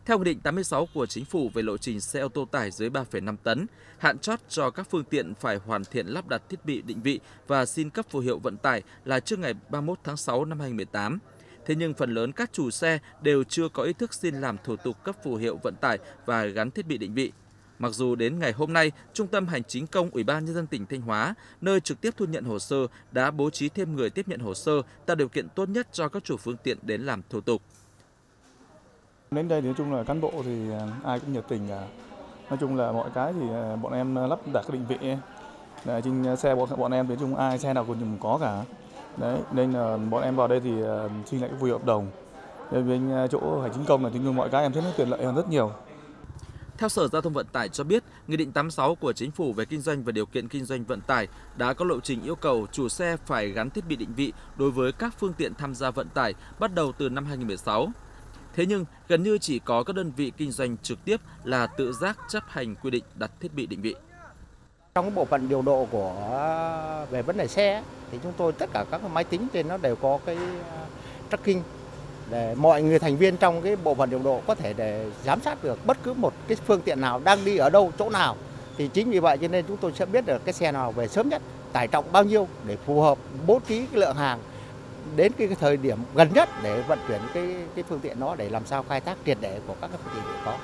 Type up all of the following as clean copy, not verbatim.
Theo Nghị định 86 của Chính phủ về lộ trình xe ô tô tải dưới 3,5 tấn, hạn chót cho các phương tiện phải hoàn thiện lắp đặt thiết bị định vị và xin cấp phù hiệu vận tải là trước ngày 31 tháng 6 năm 2018. Thế nhưng phần lớn các chủ xe đều chưa có ý thức xin làm thủ tục cấp phù hiệu vận tải và gắn thiết bị định vị. Mặc dù đến ngày hôm nay, Trung tâm Hành chính công Ủy ban Nhân dân tỉnh Thanh Hóa, nơi trực tiếp thu nhận hồ sơ, đã bố trí thêm người tiếp nhận hồ sơ, tạo điều kiện tốt nhất cho các chủ phương tiện đến làm thủ tục. Đến đây thì nói chung là cán bộ thì ai cũng nhiệt tình cả. Nói chung là mọi cái thì bọn em lắp đặt cái định vị ấy. Trên xe bọn em thì nói chung ai xe nào cũng có cả. Đấy, nên là bọn em vào đây thì xin lại cái phù hiệu hợp đồng. Bên chỗ hành chính công là thì mọi cái em thấy nó tiện lợi hơn rất nhiều. Theo Sở Giao thông Vận tải cho biết, Nghị định 86 của Chính phủ về kinh doanh và điều kiện kinh doanh vận tải đã có lộ trình yêu cầu chủ xe phải gắn thiết bị định vị đối với các phương tiện tham gia vận tải bắt đầu từ năm 2016. Thế nhưng, gần như chỉ có các đơn vị kinh doanh trực tiếp là tự giác chấp hành quy định đặt thiết bị định vị. Trong cái bộ phận điều độ về vấn đề xe thì chúng tôi tất cả các máy tính trên nó đều có cái tracking để mọi người thành viên trong cái bộ phận điều độ có thể để giám sát được bất cứ một cái phương tiện nào đang đi ở đâu, chỗ nào. Thì chính vì vậy cho nên chúng tôi sẽ biết được cái xe nào về sớm nhất, tải trọng bao nhiêu để phù hợp bố trí cái lượng hàng đến cái thời điểm gần nhất để vận chuyển cái phương tiện đó để làm sao khai thác triệt để của các cái phương tiện hiện có.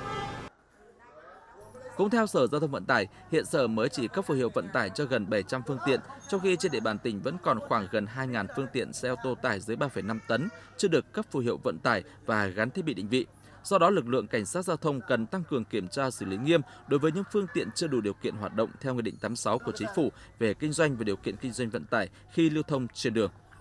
Cũng theo Sở Giao thông Vận tải, hiện Sở mới chỉ cấp phù hiệu vận tải cho gần 700 phương tiện, trong khi trên địa bàn tỉnh vẫn còn khoảng gần 2.000 phương tiện xe ô tô tải dưới 3,5 tấn chưa được cấp phù hiệu vận tải và gắn thiết bị định vị. Do đó, lực lượng cảnh sát giao thông cần tăng cường kiểm tra xử lý nghiêm đối với những phương tiện chưa đủ điều kiện hoạt động theo Nghị định 86 của Chính phủ về kinh doanh và điều kiện kinh doanh vận tải khi lưu thông trên đường.